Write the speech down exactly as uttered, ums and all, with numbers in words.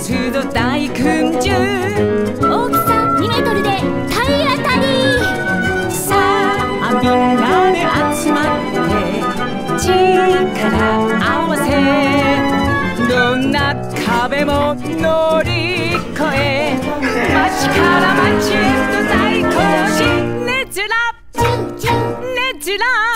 すぞ大群衆。 大きさにメートルで体当たり。 さあみんなで集まって力合わせ、どんな壁も乗り越え、街から街へと大行進。ねずらねずら